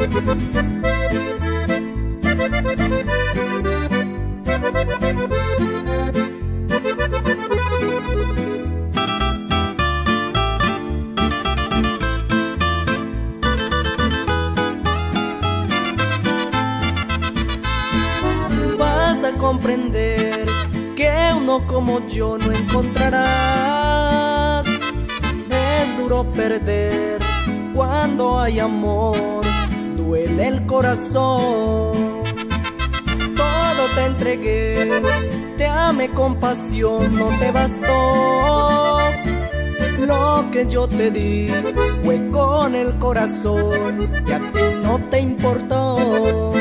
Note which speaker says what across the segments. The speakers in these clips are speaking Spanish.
Speaker 1: Vas a comprender que uno como yo no encontrarás. Es duro perder cuando hay amor, duele el corazón. Todo te entregué, te amé con pasión, no te bastó. Lo que yo te di fue con el corazón y a ti no te importó.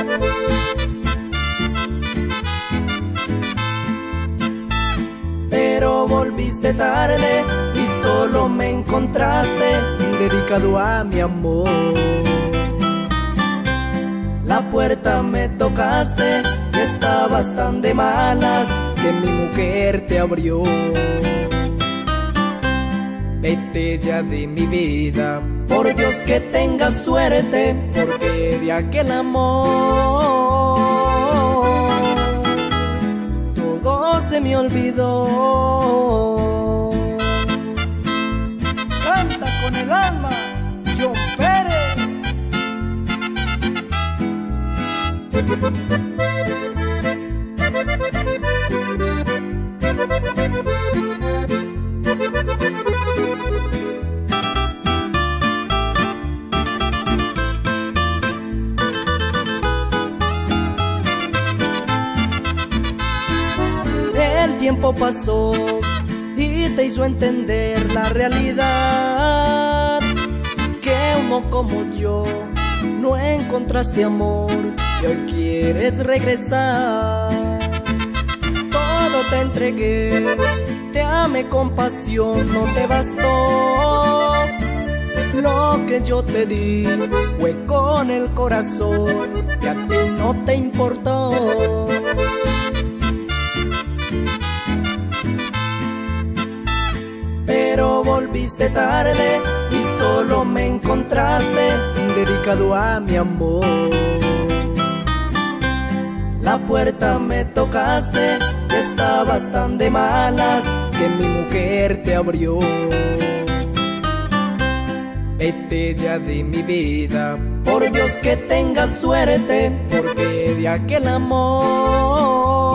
Speaker 1: Pero volviste tarde y solo me encontraste dedicado a mi amor. La puerta me tocaste, estabas tan de malas que mi mujer te abrió. Vete ya de mi vida, por Dios que tengas suerte, porque de aquel amor todo se me olvidó. Canta con el alma, John Pérez. El tiempo pasó y te hizo entender la realidad, que uno como yo no encontraste amor y hoy quieres regresar. Todo te entregué, te amé con pasión, no te bastó. Lo que yo te di fue con el corazón y a ti no te importó. Pero volviste tarde y solo me encontraste dedicado a mi amor. La puerta me tocaste, estabas tan de malas que mi mujer te abrió. Vete ya de mi vida, por Dios que tengas suerte, porque de aquel amor